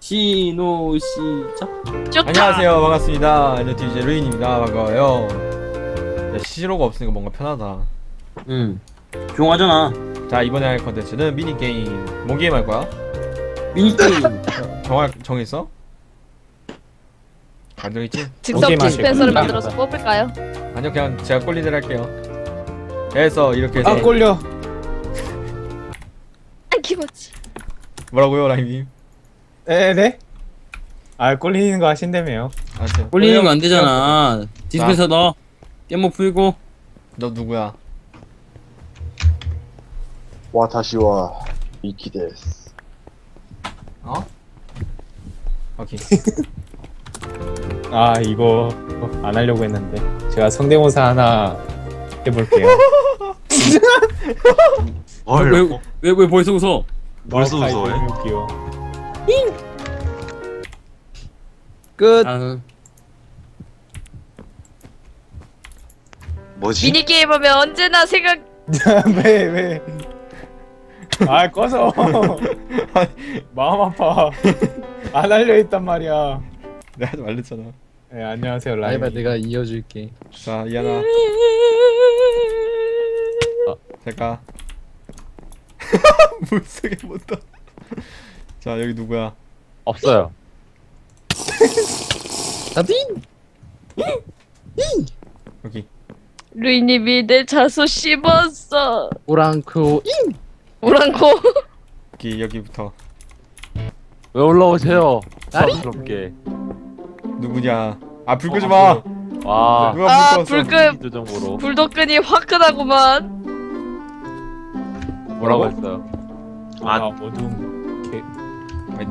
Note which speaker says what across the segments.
Speaker 1: 신호 시작.
Speaker 2: 좋다.
Speaker 3: 안녕하세요, 반갑습니다. 안녕, DJ 루인입니다. 반가워요. 야, 시로가 없으니까 뭔가 편하다.
Speaker 1: 조용하잖아.
Speaker 3: 자, 이번에 할 컨텐츠는 미니게임. 뭔 게임 할 거야?
Speaker 1: 미니게임.
Speaker 3: 정했어? 안 정했지?
Speaker 2: 즉석
Speaker 4: 오케이,
Speaker 2: 디스펜서를
Speaker 4: 마실
Speaker 2: 만들어서 뽑을까요?
Speaker 3: 아니요, 그냥 제가 꼴린 대로 할게요. 그래서 이렇게 해서
Speaker 4: 아 꼴려.
Speaker 2: 안 기모치.
Speaker 3: 뭐라고요, 라임님?
Speaker 4: 네? 아 꼴리는 거 하신다며요.
Speaker 3: 아무튼
Speaker 1: 꼴리는 거 안 되잖아. 디스펜서 넣어. 깨모 풀고.
Speaker 3: 너 누구야?
Speaker 5: 와타시와 미키 데스.
Speaker 3: 어? 오케이.
Speaker 4: 아 이거 안 하려고 했는데 제가 성대모사 하나 해볼게요.
Speaker 1: 왜 벌써 웃어?
Speaker 5: 벌써 웃어, 왜?
Speaker 4: 웃겨.
Speaker 6: 끝.
Speaker 1: 아,
Speaker 5: 뭐지?
Speaker 2: 미니게임 하면 언제나 생각.
Speaker 4: 왜? 아 꺼서. 마음 아파. 안 하려 했단 말이야.
Speaker 3: 내가 하지 말랬잖아.
Speaker 4: 네 안녕하세요
Speaker 6: 라이바
Speaker 4: 라이브.
Speaker 6: 내가 이어줄게.
Speaker 3: 자, 이하나. 잠깐. 물속에 못다. 자, 여기 누구야?
Speaker 6: 없어요. 나빈.
Speaker 3: 여기.
Speaker 2: 루이님이 내 자소 씹었어.
Speaker 6: 오랑코.
Speaker 2: 오랑코.
Speaker 3: 여기부터.
Speaker 7: 왜 올라오세요?
Speaker 6: 나리?
Speaker 7: 부담스럽게.
Speaker 3: 누구냐? 아, 불 끄지 마.
Speaker 7: 와.
Speaker 3: 누가
Speaker 2: 아,
Speaker 3: 불 껐어?
Speaker 2: 불급.
Speaker 7: 조정으로
Speaker 2: 불도끈이 화끈하구만.
Speaker 7: 뭐라고 했어요?
Speaker 4: 아 어두운 개.
Speaker 3: 아니,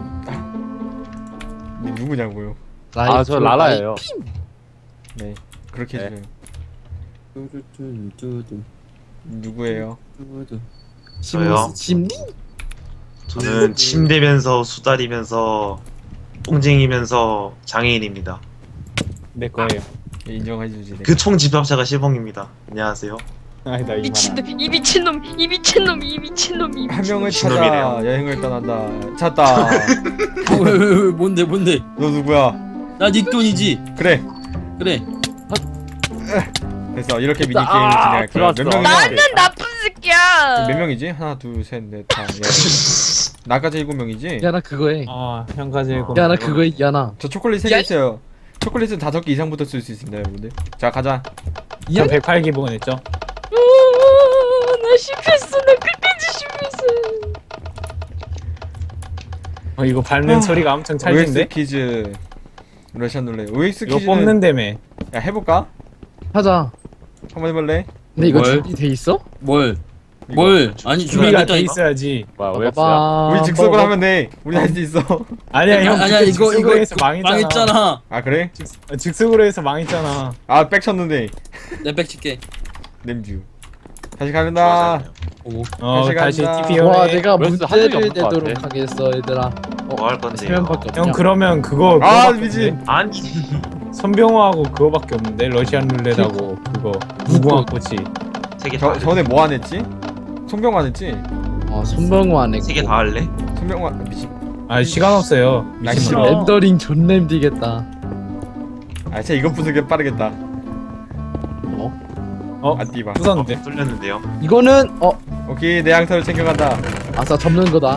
Speaker 3: 니 누구냐고요?
Speaker 7: 아, 저 라라예요.
Speaker 3: 네, 그렇게
Speaker 7: 네.
Speaker 3: 해줘요.
Speaker 1: 뚜두두두두.
Speaker 3: 누구예요?
Speaker 5: 저요?
Speaker 6: 심리?
Speaker 5: 저는 침대면서 수다리면서 뽕쟁이면서 장애인입니다.
Speaker 4: 내 거예요.
Speaker 3: 예, 인정해주지.
Speaker 5: 그 총 집합자가 시봉입니다. 안녕하세요.
Speaker 4: 아니다 이만.
Speaker 2: 미친놈, 이 미친놈, 이 미친놈, 이 미친놈, 이
Speaker 3: 한 명을
Speaker 5: 미친놈이네요.
Speaker 3: 찾아 여행을 떠난다. 찾다.
Speaker 1: 왜, 뭔데?
Speaker 3: 너 누구야?
Speaker 1: 나 네 돈이지.
Speaker 3: 그래.
Speaker 1: 그래.
Speaker 3: 됐어. 이렇게 미니 게임을 진행할 거야. 몇
Speaker 7: 들어왔어.
Speaker 3: 명이야?
Speaker 2: 나는 나쁜 새끼야.
Speaker 3: 몇 명이지? 하나, 둘, 셋, 넷, 다. 나까지 7명이지?
Speaker 6: 야나 그거 해.
Speaker 4: 아 형까지 해고.
Speaker 6: 야나 그거 해. 야나.
Speaker 3: 저 초콜릿 3개 있어요. 초콜릿은 5개 이상부터 쓸 수 있습니다, 여러분들. 자, 가자.
Speaker 4: 저 108기본 했죠?
Speaker 2: 나 실패했어. 나 끝까지 실패했어.
Speaker 4: 이거 밟는 소리가 엄청
Speaker 3: OX
Speaker 4: 찰진데?
Speaker 3: 퀴즈. 러시안 룰렛. OX
Speaker 4: 이거
Speaker 3: 퀴즈는
Speaker 4: 뽑는다며.
Speaker 3: 야, 해볼까?
Speaker 6: 하자.
Speaker 3: 한번 해볼래?
Speaker 6: 근데 이거
Speaker 1: 뭘?
Speaker 6: 준비돼 있어?
Speaker 1: 뭘?
Speaker 3: 이거.
Speaker 1: 뭘? 아니
Speaker 4: 준비가
Speaker 1: 준비가
Speaker 4: 돼 있어야지.
Speaker 7: 뭐야, OX야?
Speaker 6: 봐봐.
Speaker 3: 우리 즉석으로 하면 돼. 우리 할 수 있어.
Speaker 4: 아니야 형
Speaker 1: 아니야
Speaker 4: 그때
Speaker 1: 이거
Speaker 4: 즉석으로 해서 망했잖아.
Speaker 1: 망했잖아.
Speaker 3: 아, 그래?
Speaker 4: 즉석으로 해서 망했잖아.
Speaker 3: 아, 백 쳤는데.
Speaker 1: 내 백칠게.
Speaker 3: 냄주. 다시 가는다.
Speaker 4: 다시
Speaker 3: 간다.
Speaker 4: TP
Speaker 6: 와
Speaker 4: 형 해.
Speaker 6: 내가
Speaker 7: 웨스트 한 적이
Speaker 6: 문제를
Speaker 7: 없는 것
Speaker 6: 내도록
Speaker 7: 같아.
Speaker 6: 하겠어 얘들아.
Speaker 5: 뭐 할 건데요?
Speaker 6: 3명밖에 없냐?
Speaker 4: 형 그러면 그거
Speaker 3: 아,
Speaker 4: 그거밖에
Speaker 3: 미친.
Speaker 4: 없는데?
Speaker 5: 아니
Speaker 4: 손병호하고 그거밖에 없는데 러시안 룰렛하고 그거 무궁화 꽃이.
Speaker 5: 세개 다 할래?
Speaker 3: 전에 뭐 안 했지? 송병호 안 했지?
Speaker 6: 손병호 안 했고.
Speaker 5: 세개 다 할래?
Speaker 3: 송병호 미친.
Speaker 4: 아 시간 없어요.
Speaker 3: 나
Speaker 4: 미친놈.
Speaker 3: 싫어.
Speaker 6: 렌더링 존나 힘들겠다.
Speaker 3: 아, 진짜 이것 부수기 빠르겠다.
Speaker 4: 어?
Speaker 3: 안 띠봐.
Speaker 4: 부쉈는데?
Speaker 5: 뚫렸는데요.
Speaker 6: 이거는
Speaker 3: 오케이, 내 양털을 챙겨간다.
Speaker 6: 아싸 접는 거다.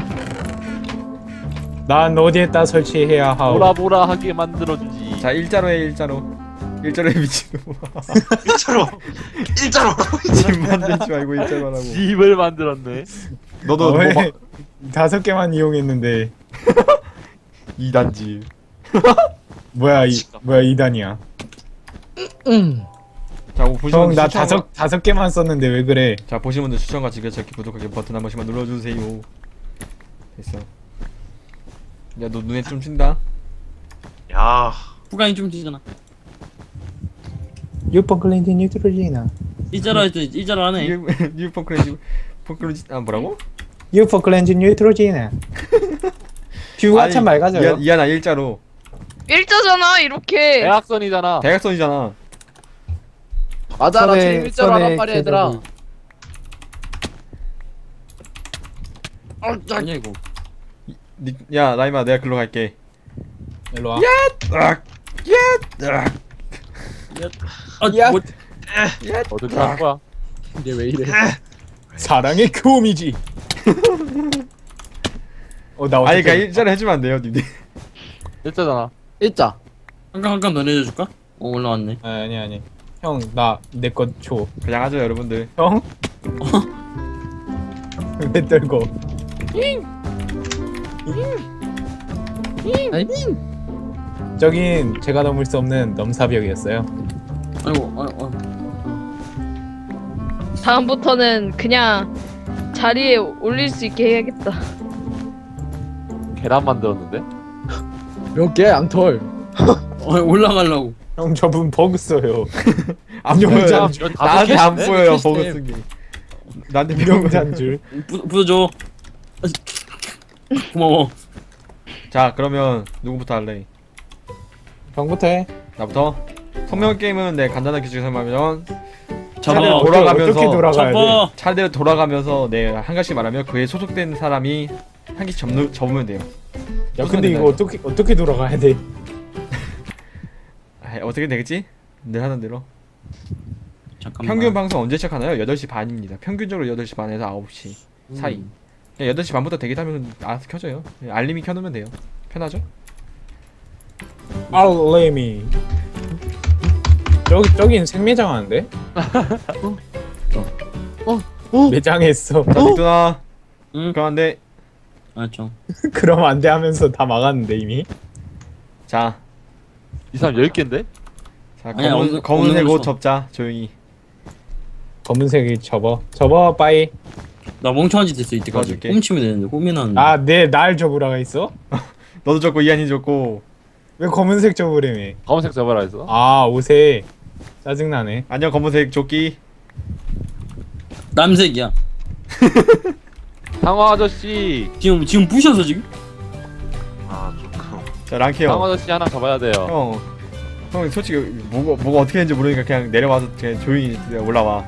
Speaker 4: 난 어디에다 설치해야 하오.
Speaker 7: 보라 하게 만들어주지.
Speaker 3: 자, 일자로 해, 일자로. 일자로 해, 미친놈아.
Speaker 5: 일자로 일자로.
Speaker 3: 집 만들지 말고 일자로 하라고.
Speaker 7: 집을 만들었네.
Speaker 3: 너도 뭐
Speaker 4: 왜?
Speaker 3: 막
Speaker 4: 5개만 이용했는데
Speaker 3: 2단지.
Speaker 4: 뭐야 2단이야.
Speaker 3: 자, 보시면
Speaker 4: 형 나 5개만 썼는데 왜 그래?
Speaker 3: 자, 보시는 분들 추천과 즐겨찾기, 구독하기 버튼 한 번씩만 눌러주세요. 됐어. 야, 너 눈에 좀 튄다.
Speaker 5: 야
Speaker 1: 후광이 좀 튀잖아.
Speaker 4: 유포 클렌징 뉴트로지나.
Speaker 1: 일자로 할때 일자로 하네.
Speaker 3: 뉴 펑크레지 펑크레지 아, 뭐라고?
Speaker 4: 유포 클렌징 뉴트로지나. 뷰가 참 맑아져요.
Speaker 3: 이하나 일자로.
Speaker 2: 일자잖아 이렇게.
Speaker 7: 대학선이잖아.
Speaker 3: 대각선이잖아.
Speaker 6: 맞아 나
Speaker 4: 선에-
Speaker 6: 지금 일자로
Speaker 4: 선에
Speaker 6: 하란 말이야 얘들아.
Speaker 4: 캐논이.
Speaker 1: 아니야 이거.
Speaker 3: 야, 라이마, 내가 글로 갈게.
Speaker 4: 일로 와.
Speaker 1: 아, 뭐,
Speaker 7: 어떻게 하는 거야?
Speaker 6: 이게 왜 이래?
Speaker 4: 사랑의 교미지. 나
Speaker 3: 아니
Speaker 4: 어떻게?
Speaker 3: 그니까 일자를 해주면 안 돼요 님들.
Speaker 7: 일자잖아.
Speaker 6: 일자.
Speaker 1: 한 칸 더 내려줄까? 올라왔네.
Speaker 4: 아니. 형 나 내 것 줘.
Speaker 3: 그냥 하죠 여러분들.
Speaker 4: 형? 왜 떨고?
Speaker 6: 아니,
Speaker 4: 저긴 제가 넘을 수 없는 넘사벽이었어요.
Speaker 1: 아이고.
Speaker 2: 다음부터는 그냥 자리에 올릴 수 있게 해야겠다.
Speaker 7: 계란 만들었는데?
Speaker 6: 몇 개? 양털.
Speaker 1: 올라가려고.
Speaker 4: 형 저분 버그 써요.
Speaker 3: 안
Speaker 4: 운영자
Speaker 3: 보여요. 나한테 안 보여요 버그 쓴 게. 나한테
Speaker 4: 운영자인 줄.
Speaker 1: 부숴줘. 고마워.
Speaker 3: 자 그러면 누구부터 할래?
Speaker 4: 형부터 해.
Speaker 3: 나부터. 성명 게임은 내 간단하게 설명하면
Speaker 1: 잡아.
Speaker 3: 차례로 돌아가면서
Speaker 4: 어떻게 돌아가야 돼?
Speaker 1: 잡아.
Speaker 3: 차례대로 돌아가면서 내 한 가지 말하면 그에 소속된 사람이 한 개씩 접으면 돼요.
Speaker 4: 야 근데 이거 어떻게 돌아가야 돼?
Speaker 3: 아, 어떻게 되겠지? 늘 하는 대로.
Speaker 1: 잠깐만.
Speaker 3: 평균 방송 언제 시작하나요? 8시 반입니다. 평균적으로 8시 반에서 9시 사이. 그냥 8시 반부터 대기타면 알아서 켜져요. 알림이 켜놓으면 돼요. 편하죠?
Speaker 4: 알레미. 저긴 생매장 하는데? 매장했어.
Speaker 3: 자 닉두나.
Speaker 1: 응.
Speaker 3: 그럼 안돼.
Speaker 1: 알았죠.
Speaker 4: 그럼 안 돼 하면서 다 막았는데 이미.
Speaker 3: 자,
Speaker 7: 이 사람 10개인데?
Speaker 3: 자
Speaker 1: 아니야,
Speaker 3: 검은색
Speaker 1: 없는
Speaker 3: 옷
Speaker 1: 거
Speaker 3: 접자. 조용히.
Speaker 4: 검은색이 접어 빠이.
Speaker 1: 나 멍청한 짓 했어 이때까지.
Speaker 3: 도와줄게.
Speaker 1: 홈치면 되는데 홈이는.
Speaker 4: 내 날 접으라가 있어?
Speaker 3: 너도 접고 이한이 접고.
Speaker 4: 왜 검은색 접으래매?
Speaker 7: 검은색 잡아라 했어?
Speaker 4: 아 옷에 짜증나네.
Speaker 3: 안녕 검은색 조끼.
Speaker 1: 남색이야.
Speaker 7: 상어 아저씨!
Speaker 1: 지금 부셔서 지금?
Speaker 5: 아 조금.
Speaker 3: 자 랑키
Speaker 7: 상어
Speaker 3: 형.
Speaker 7: 아저씨 하나 잡아야 돼요.
Speaker 3: 형 솔직히 뭐가 어떻게 되는지 모르니까 그냥 내려와서 그냥 조용히 올라와.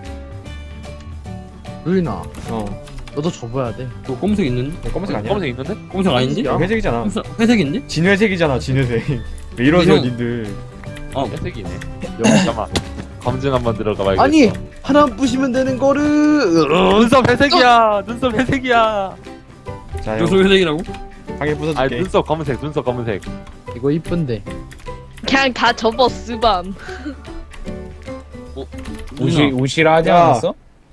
Speaker 6: 루이나,
Speaker 3: 어.
Speaker 6: 너도 접어야 돼.
Speaker 1: 그 검은색 있는데?
Speaker 3: 검은색 아니야?
Speaker 7: 검은색 있는데?
Speaker 1: 검은색 아닌데?
Speaker 3: 회색이잖아.
Speaker 1: 회색인데?
Speaker 3: 진회색이잖아 진회색. 왜 이러세요
Speaker 1: 형.
Speaker 3: 님들.
Speaker 7: 회색이네. 잠깐만. 검증 한번 들어가 봐야겠어.
Speaker 6: 아니, 하나 부시면 되는 거를.
Speaker 7: 눈썹 회색이야! 눈썹 회색이야!
Speaker 3: 자 형.
Speaker 1: 요소 회색이라고?
Speaker 3: 하게
Speaker 7: 아니
Speaker 3: 부숴줄게.
Speaker 7: 눈썹 검은색, 눈썹 검은색.
Speaker 6: 이거 이쁜데.
Speaker 2: 그냥 다 접어 쓰밤.
Speaker 4: 옷이라 하지
Speaker 3: 야.
Speaker 4: 않았어?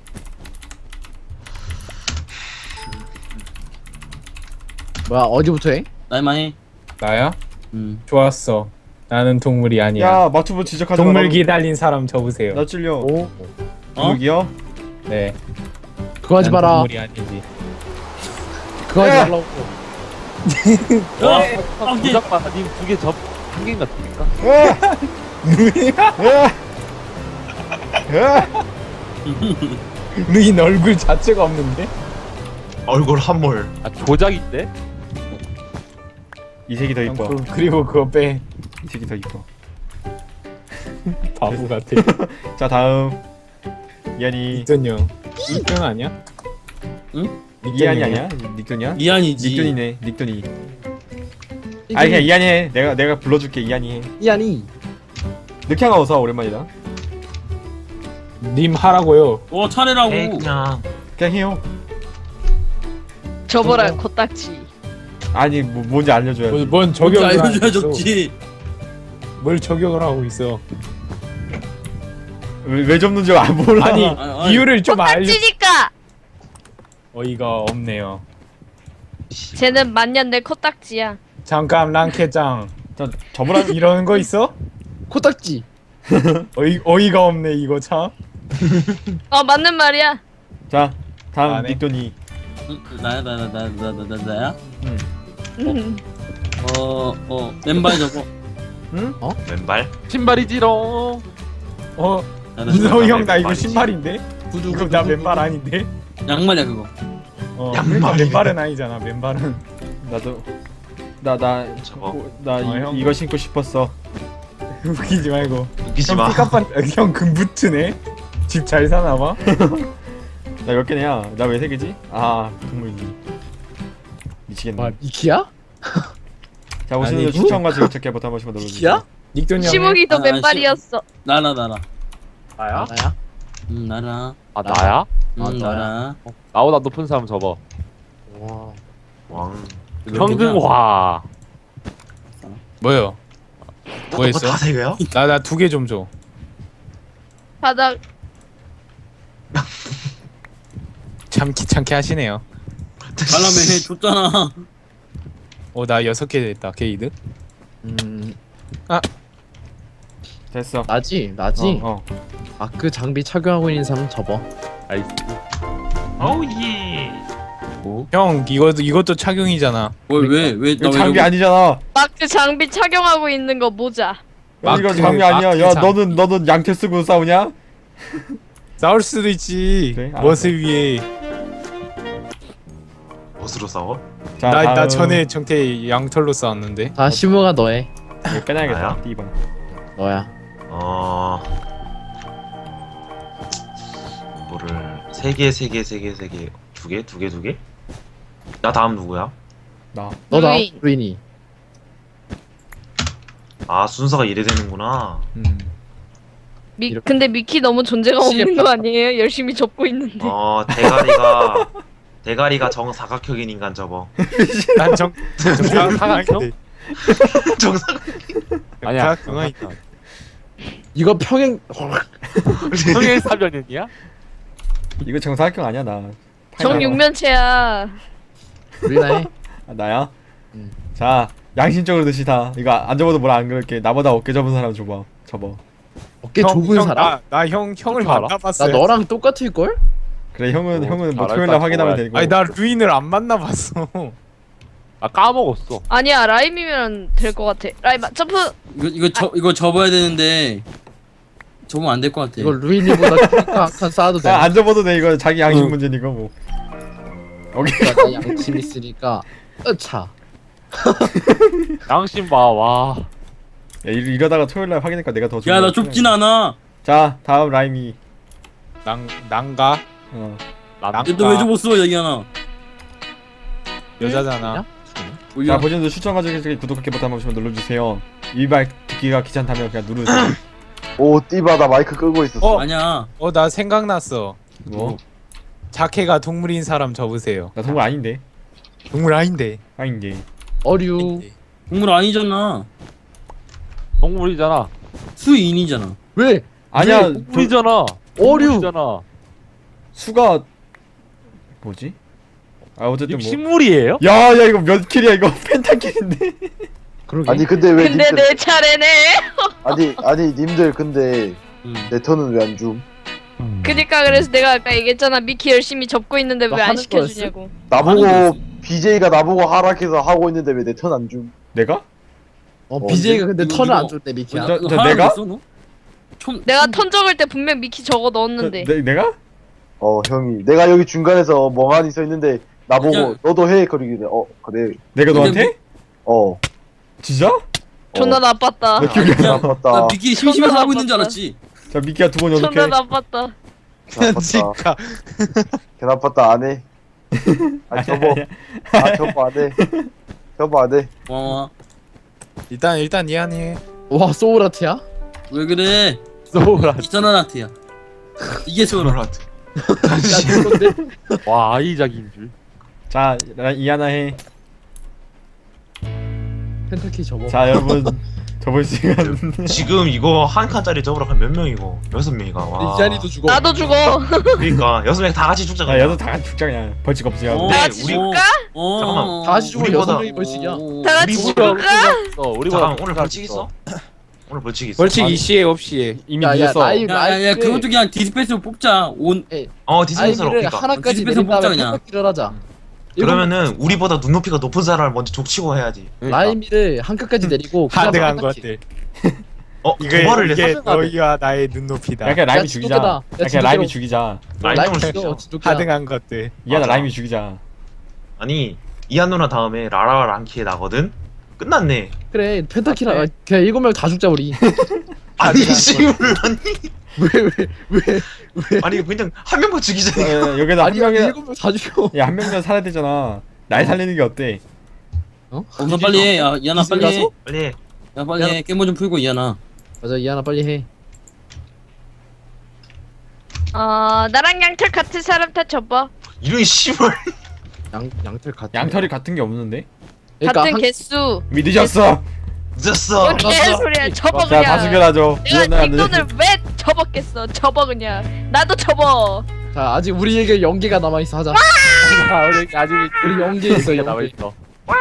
Speaker 6: 뭐야, 어디부터 해?
Speaker 1: 날만 해.
Speaker 4: 나야?
Speaker 1: 좋았어.
Speaker 4: 나는 동물이 아니야.
Speaker 3: 야 마투브 지적하지 마.
Speaker 4: 동물 기달린 사람 접으세요.
Speaker 3: 나 찔려.
Speaker 6: 오,
Speaker 3: 동물기요?
Speaker 4: 네.
Speaker 6: 그거 하지
Speaker 4: 난
Speaker 6: 마라.
Speaker 4: 동물이 아니지.
Speaker 6: 그거 하지 말라고.
Speaker 7: 부작마 님 2개 접, 1개인가 2개인가?
Speaker 4: 루인 얼굴 자체가 없는데?
Speaker 5: 얼굴 한몰.
Speaker 7: 아 조작인데?
Speaker 3: 이 색이 더 이뻐.
Speaker 4: 그리고 그거 빼.
Speaker 3: 이 색이 더 이뻐.
Speaker 4: 바보 같아.
Speaker 3: 자 다음 이한이.
Speaker 4: 닉돈형. 닉돈 아니야?
Speaker 1: 응?
Speaker 3: 이한이 아니야? 닉돈이야?
Speaker 1: 이한이지.
Speaker 3: 닉돈이네. 닉돈이. 아니 그냥 이한이 해. 내가 불러줄게. 이한이 해.
Speaker 6: 이하니.
Speaker 3: 늑향아 어서 오랜만이다.
Speaker 4: 님 하라고요.
Speaker 1: 차례라고.
Speaker 5: 그냥.
Speaker 3: 그냥 해요.
Speaker 2: 접어라 코딱지.
Speaker 3: 아니 뭔지 알려줘야지.
Speaker 4: 뭔 저격을 하고
Speaker 1: 알려줘야
Speaker 4: 있어.
Speaker 1: 좋지.
Speaker 4: 뭘 저격을 하고 있어.
Speaker 3: 왜 접는지 몰라.
Speaker 4: 아니
Speaker 1: 아니.
Speaker 4: 이유를 좀 알려.
Speaker 2: 코딱지니까.
Speaker 4: 어이가 없네요.
Speaker 2: 쟤는 만년내 코딱지야.
Speaker 4: 잠깐 랑케짱.
Speaker 3: 자 접으라.
Speaker 4: 이런 거 있어?
Speaker 6: 코딱지.
Speaker 4: 어이가 없네 이거 참.
Speaker 2: 맞는 말이야.
Speaker 3: 자 다음
Speaker 4: 안 해.
Speaker 3: 닉돈이.
Speaker 1: 나야?
Speaker 2: 음.
Speaker 1: 맨발 접어.
Speaker 5: 왼발.
Speaker 7: 신발이지롱.
Speaker 4: 문성이 형 나 이거
Speaker 5: 맨발이지.
Speaker 4: 신발인데? 이거 나 맨발 아닌데?
Speaker 1: 양말이야 그거.
Speaker 4: 그러니까 맨발은 아니잖아. 맨발은.
Speaker 3: 나도
Speaker 5: 저거.
Speaker 4: 형.
Speaker 3: 이거 신고 싶었어.
Speaker 4: 웃기지 말고.
Speaker 5: 웃기지
Speaker 4: 형
Speaker 5: 마.
Speaker 4: 삐까뻔. 형 금부트네. 집 잘 사나봐.
Speaker 3: 나 몇 개냐? 나 왜 세 개지? 아 동물기. 미치겠네.
Speaker 6: 와, 이키야?
Speaker 3: 자 오시는
Speaker 4: 아니,
Speaker 3: 추천과 즐겨찾기 버튼 한 번씩만 눌러주세요.
Speaker 6: 야?
Speaker 4: 닉돈이 형.
Speaker 2: 시목이도
Speaker 1: 아,
Speaker 2: 맨발이었어.
Speaker 1: 나라.
Speaker 7: 나야?
Speaker 6: 나야?
Speaker 1: 나라.
Speaker 7: 아 나야?
Speaker 1: 나라.
Speaker 7: 나보다 높은 사람 접어.
Speaker 6: 와.
Speaker 5: 왕.
Speaker 7: 평등화.
Speaker 4: 뭐요? 뭐 했어?
Speaker 5: 다 3개야?
Speaker 4: 나 2개 좀 줘.
Speaker 2: 바닥.
Speaker 4: 참 귀찮게 하시네요.
Speaker 1: 발라매 줬잖아.
Speaker 4: 나 6개 됐다. 게이드.
Speaker 3: 됐어.
Speaker 6: 나지?
Speaker 3: 어.
Speaker 6: 아크 장비 착용하고 있는 사람 접어.
Speaker 7: 아이스.
Speaker 5: 어우 예.
Speaker 4: 형 이것도 착용이잖아.
Speaker 1: 왜
Speaker 3: 이거 장비 아니잖아.
Speaker 2: 마크 장비 착용하고 있는 거 모자.
Speaker 3: 야, 이거
Speaker 4: 마크,
Speaker 3: 장비 아니야.
Speaker 4: 마크
Speaker 3: 야
Speaker 4: 장비.
Speaker 3: 너는 양태 쓰고 싸우냐?
Speaker 4: 싸울 수도 있지.
Speaker 3: 그래?
Speaker 4: 무엇을 위해?
Speaker 5: 무엇으로 싸워?
Speaker 3: 자
Speaker 4: 나
Speaker 3: 다음.
Speaker 4: 전에 정태 양털로 싸웠는데.
Speaker 6: 다 시모가 너해.
Speaker 3: 이거 빼놔야겠다.
Speaker 5: 나야?
Speaker 3: 띠번.
Speaker 6: 너야.
Speaker 5: 뭐를 3개 2개? 나 다음 누구야?
Speaker 3: 나.
Speaker 6: 너다.
Speaker 2: 루인.
Speaker 6: 루인이.
Speaker 5: 아 순서가 이래 되는구나.
Speaker 2: 근데 미키 너무 존재가 없는 거 아니에요? 열심히 접고 있는데.
Speaker 5: 대가리가 정사각형인 인간 접어.
Speaker 4: 난
Speaker 7: 사각형?
Speaker 5: 정사각.
Speaker 7: 아니야.
Speaker 4: 그건 있다.
Speaker 6: 이거 평행.
Speaker 7: 평행 사변이야?
Speaker 3: 이거 정사각형 아니야 나.
Speaker 2: 정육면체야.
Speaker 6: 루인아 해.
Speaker 3: 아, 나야?
Speaker 6: 자,
Speaker 3: 양심적으로 드시다. 이거 안 접어도 뭐라 안 그럴게. 나보다 어깨 접은 사람 접어.
Speaker 6: 어깨 좁은 사람?
Speaker 4: 나 형을
Speaker 7: 어떻게 알아?
Speaker 6: 나
Speaker 4: 만나봤어요.
Speaker 6: 너랑 똑같을 걸?
Speaker 3: 그래 형은 뭐
Speaker 7: 잘할
Speaker 3: 토요일날
Speaker 7: 것
Speaker 3: 확인하면
Speaker 7: 같아.
Speaker 3: 되고.
Speaker 4: 아니 나 루인을 안 만나봤어.
Speaker 7: 아 까먹었어.
Speaker 2: 아니야 라임이면 될 것 같아. 라임 점프.
Speaker 1: 이거 접어야 되는데 접으면 안 될 것 같아.
Speaker 6: 이거 루인이보다 크니까 한칸 쌓아도 돼.
Speaker 3: 안 접어도 돼. 이거 자기 양심 문제니까 뭐. 오케이.
Speaker 6: 내가 양심 있으니까. 차.
Speaker 7: 양심 봐. 와.
Speaker 3: 야, 이러다가 토요일날 확인하니까 내가 더
Speaker 1: 야 나 좁진 않아.
Speaker 3: 자 다음 라임이.
Speaker 4: 난가
Speaker 3: 어.
Speaker 1: 너 왜 접었어 여기 하나.
Speaker 4: 여자잖아.
Speaker 3: 자 버전도 추천과 즐겨찾기 구독하기 버튼 한 번씩만 눌러주세요. 이발 듣기가 귀찮다면 그냥 누르세요.
Speaker 8: 오 띠바 나 마이크 끄고 있었어.
Speaker 1: 아니야.
Speaker 4: 나 생각났어.
Speaker 3: 뭐?
Speaker 4: 자케가 동물인 사람 접으세요.
Speaker 3: 나 동물 아닌데.
Speaker 4: 동물 아닌데.
Speaker 3: 아닌데.
Speaker 6: 어류.
Speaker 1: 동물 아니잖아.
Speaker 7: 동물이잖아.
Speaker 1: 수인이잖아.
Speaker 6: 왜?
Speaker 3: 아니야.
Speaker 7: 동물이잖아.
Speaker 6: 어류.
Speaker 7: 동물이잖아.
Speaker 3: 수가 뭐지? 아 어쨌든 뭐.
Speaker 7: 식물이에요?
Speaker 3: 야 이거 몇 킬이야 이거 펜타킬인데.
Speaker 6: 그러게.
Speaker 8: 아니 근데 왜
Speaker 2: 근데
Speaker 8: 님들
Speaker 2: 내 차례네.
Speaker 8: 아니 님들 근데 내 턴은 왜 안 줌?
Speaker 2: 그니까 그래서 내가 아까 얘기했잖아. 미키 열심히 접고 있는데
Speaker 6: 너
Speaker 2: 왜 안
Speaker 6: 하는
Speaker 2: 시켜주냐고.
Speaker 8: 나보고 BJ가 나보고 하락해서 하고 있는데 왜 내 턴 안 줌?
Speaker 3: 내가?
Speaker 6: BJ가 근데
Speaker 1: 이거-
Speaker 6: 턴을
Speaker 1: 이거-
Speaker 6: 안 줬대 미키야.
Speaker 3: 내가?
Speaker 2: 내가 턴 적을 때 분명 미키 적어 넣었는데.
Speaker 3: 내가?
Speaker 8: 형이 내가 여기 중간에서 멍하니 서 있는데 나보고
Speaker 1: 야.
Speaker 8: 너도 해 그러길래 그래
Speaker 3: 내가 너한테? 진짜?
Speaker 2: 존나 나빴다.
Speaker 8: 내 기억이
Speaker 1: 그냥-
Speaker 8: 안 나빴다.
Speaker 1: 나 비키니 심심해서
Speaker 2: 존나
Speaker 1: 하고 있는 줄
Speaker 2: 나빴다.
Speaker 1: 알았지.
Speaker 3: 자 미키야 두 번
Speaker 2: 존나
Speaker 3: 연속해.
Speaker 2: 나빴다.
Speaker 8: 개 나빴다. 개 나빴다 안 해. 아 접어. 접어 안 해. 접어 안 해.
Speaker 1: 와.
Speaker 4: 일단 이해하네.
Speaker 6: 와 소울아트야?
Speaker 1: 왜 그래?
Speaker 7: 소라.
Speaker 1: 이선아나트야. 이게 소라.
Speaker 6: 야 그건데?
Speaker 7: 와 아이작인 줄.
Speaker 3: 자 이하나 해.
Speaker 6: 펜타키 접어.
Speaker 3: 자 여러분 저번 시간
Speaker 5: 지금 이거 한 칸짜리 접으러 한 몇 명이고 6명이가. 와.
Speaker 6: 이자리도 죽어.
Speaker 2: 나도 죽어.
Speaker 5: 그러니까 6명 다 같이 죽자.
Speaker 3: 야
Speaker 5: 그냥.
Speaker 3: 여섯 다 같이 죽자 그냥 벌칙 없이 하고.
Speaker 5: 네,
Speaker 2: 다 같이
Speaker 5: 우리-
Speaker 2: 죽을까?
Speaker 5: 잠깐만.
Speaker 6: 다 같이 죽으면
Speaker 5: 우리보다-
Speaker 6: 6명이 벌칙이야.
Speaker 2: 다 같이
Speaker 5: 우리보다-
Speaker 2: 죽을까?
Speaker 7: 우리가
Speaker 5: 잠깐 오늘 벌칙 있어? 오늘 벌칙 있어.
Speaker 4: 벌칙 이시에 없이에.
Speaker 3: 이미
Speaker 6: 야,
Speaker 3: 늦었어.
Speaker 1: 야야야 그것도 그냥 디스패스로 뽑자.
Speaker 5: 디스펜서로.
Speaker 6: 아이를
Speaker 5: 그러니까.
Speaker 6: 하나까지
Speaker 1: 디스패스
Speaker 6: 내린 다음에
Speaker 1: 뽑자, 그냥.
Speaker 6: 펜타키를 하자.
Speaker 5: 그러면은 우리보다 눈높이가 높은 사람을 먼저 족치고 해야지.
Speaker 6: 라임이를 한 칸까지 내리고 그냥
Speaker 4: 하등한
Speaker 6: 펜타키.
Speaker 4: 것들.
Speaker 5: 도발을
Speaker 4: 이게
Speaker 5: 해서
Speaker 4: 너희와 나의 눈높이다.
Speaker 3: 야 그냥 라임이
Speaker 6: 야,
Speaker 3: 죽이자.
Speaker 6: 진돗개다. 야,
Speaker 3: 야 그냥
Speaker 6: 진돗개로.
Speaker 3: 라임이 죽이자.
Speaker 6: 라임
Speaker 5: 라임을
Speaker 6: 죽여.
Speaker 5: 죽이자.
Speaker 6: 진돗개야.
Speaker 4: 하등한 것들.
Speaker 3: 이하나
Speaker 5: 맞아.
Speaker 3: 라임이 죽이자.
Speaker 5: 아니 이한 누나 다음에 라라 랑키에 나거든. 끝났네.
Speaker 6: 그래 펜타키랑 그냥 7명 다 죽자 우리.
Speaker 5: 아니 씨물라니.
Speaker 6: 왜?
Speaker 5: 아니 그냥 한 명만 죽이자.
Speaker 3: 여기다 한
Speaker 6: 아니
Speaker 3: 명이
Speaker 6: 7명 다 죽여.
Speaker 3: 야한 명이라도 살아야 되잖아. 날 살리는 게 어때?
Speaker 1: 나 빨리 해. 야 이하나
Speaker 6: 이슬
Speaker 1: 빨리 해.
Speaker 6: 가서?
Speaker 5: 빨리 해.
Speaker 1: 야 빨리 해. 깨모 좀 풀고 이하나.
Speaker 6: 맞아 이하나 빨리 해.
Speaker 2: 나랑 양털 같은 사람 다 접어.
Speaker 5: 이런 씨발.
Speaker 6: 양털 같은.
Speaker 3: 양털이 같은 게 없는데?
Speaker 6: 그러니까
Speaker 2: 같은 개수.
Speaker 3: 이미 늦었어.
Speaker 5: 늦었어.
Speaker 2: 뭔 개소리야. 접어
Speaker 3: 자, 다
Speaker 2: 그냥.
Speaker 3: 죽여놔줘.
Speaker 2: 내가 딩돈을 왜 접었겠어. 접어 그냥. 나도 접어.
Speaker 6: 자 아직 우리에게 연계가 남아 있어 하자.
Speaker 7: 우리 아직
Speaker 6: 우리 연계 있어
Speaker 7: 남아
Speaker 6: 연계.
Speaker 7: 있어.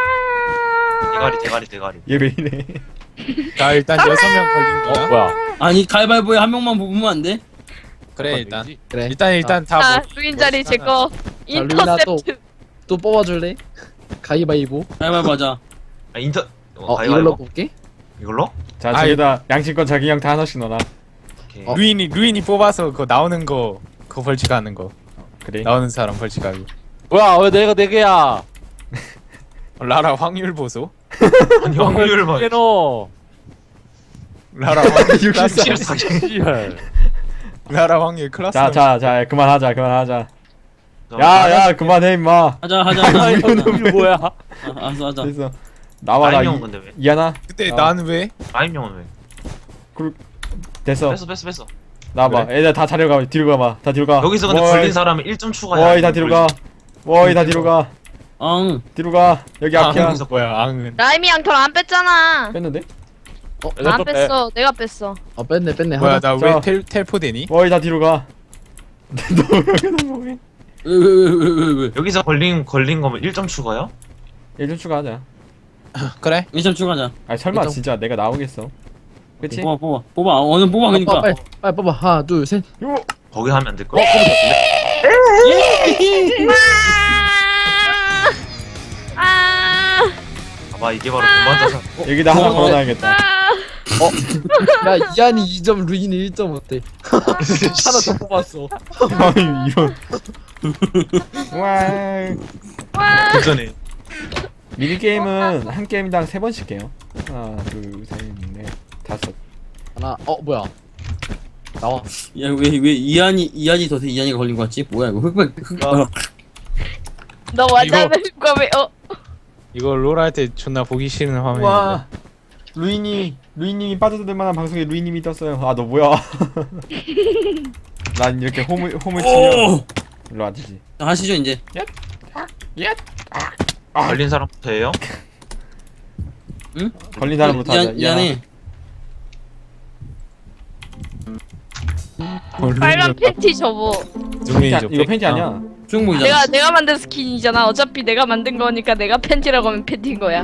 Speaker 5: 대가리.
Speaker 3: 얘 왜 이래?
Speaker 4: 자 일단 6명 걸린 거야.
Speaker 7: 뭐야?
Speaker 1: 아니 가위바위보에 한 명만 뽑으면 안 돼?
Speaker 4: 그래 일단
Speaker 6: 그래.
Speaker 4: 일단 다
Speaker 2: 자
Speaker 4: 뭐,
Speaker 2: 루인 자리 제거.
Speaker 6: 루이나
Speaker 2: 인터셉트.
Speaker 6: 또 뽑아줄래? 가위바위보.
Speaker 1: 가위바위보 하자.
Speaker 5: 아 인터.
Speaker 6: 이걸로 뽑게.
Speaker 5: 이걸로?
Speaker 3: 자,
Speaker 4: 아이.
Speaker 3: 저기다 양심권 자기형 다 하나씩 넣어놔.
Speaker 5: 오케이.
Speaker 4: 루인이 뽑아서 그거 나오는 거 그거 벌칙하는 거.
Speaker 3: 그래.
Speaker 4: 나오는 사람 벌칙하고.
Speaker 7: 뭐야? 왜 내가 4개야?
Speaker 4: 라라 확률 보소.
Speaker 5: 아니 확률 봐.
Speaker 7: 깨노.
Speaker 4: 라라 확률
Speaker 3: 64.
Speaker 7: 씨발.
Speaker 4: 라라 확률 클라스.
Speaker 3: 자, 그만하자. 야, 그만해 임마.
Speaker 1: 하자.
Speaker 7: 이거 뭐야?
Speaker 1: 알았어 하자.
Speaker 3: 됐어. 나와라.
Speaker 5: 라임형 근데 왜?
Speaker 3: 이하나.
Speaker 4: 그때
Speaker 3: 어.
Speaker 4: 나는 왜?
Speaker 5: 라임형은 왜?
Speaker 3: 됐어.
Speaker 5: 뺐어.
Speaker 3: 나와봐. 애들 다 자리로 가. 뒤로 가봐. 다 뒤로 가.
Speaker 5: 여기서 근데
Speaker 3: 워이.
Speaker 5: 걸린 사람은 1점 추가야.
Speaker 3: 워이 다 뒤로 가. 워이 다 뒤로 가.
Speaker 1: 응.
Speaker 3: 뒤로 가. 여기 앞이야.
Speaker 5: 여기서
Speaker 4: 뭐야 앙은.
Speaker 2: 라임이 양털 안 뺐잖아.
Speaker 3: 뺐는데?
Speaker 2: 안 뺐어. 내가 뺐어.
Speaker 6: 뺐네
Speaker 4: 뭐야
Speaker 6: 하자.
Speaker 3: 자.
Speaker 4: 나 왜 텔포 되니?
Speaker 3: 워이 다 뒤로 가. 너 여기다 뭐해?
Speaker 1: 왜?
Speaker 5: 여기서 걸린 거면 1점 추가야?
Speaker 3: 얘좀 추가하자.
Speaker 4: 그래?
Speaker 1: 일점 추가하자.
Speaker 3: 아 설마
Speaker 6: 일단-
Speaker 3: 진짜 내가 나오겠어? 그치?
Speaker 1: 뽑아. 어느 뽑아 그니까.
Speaker 6: 빨리 뽑아. 하나 둘 셋.
Speaker 3: 요.
Speaker 5: 거기 하면 안 될 거야? 봐봐 이게 바로 도망자산.
Speaker 3: 여기다 하나 더 넣어놔야겠다.
Speaker 6: 야 이한이 2점 루인이 1점 어때? 하나 더 뽑았어.
Speaker 3: 아니 이런. 와.
Speaker 5: 도전해.
Speaker 3: 미니 게임은 한 게임당 3번씩 해요. 하나, 둘, 셋, 넷, 다섯.
Speaker 6: 하나 뭐야? 나와.
Speaker 1: 야왜 이한이 더 이한이가 걸린 거 같지? 뭐야 이거 흑백.
Speaker 2: 너 완전 왜?
Speaker 4: 이거 롤 할 때 존나 보기 싫은 화면인데.
Speaker 3: 와. 루이님이 빠져들 만한 방송에 루이님이 떴어요. 아 너 뭐야? 난 이렇게 홈을 치면
Speaker 1: 오.
Speaker 3: 일로 와주지.
Speaker 1: 자, 하시죠 이제.
Speaker 5: 걸린 사람부터 해요?
Speaker 1: 응?
Speaker 3: 걸린 사람부터 하자.
Speaker 1: 이한이.
Speaker 2: 빨간 팬티 접어.
Speaker 3: 이거 팬티 아니야?
Speaker 1: 중국이잖아.
Speaker 2: 내가 만든 스킨이잖아. 어차피 내가 만든 거니까 내가 팬티라고 하면 팬티인 거야.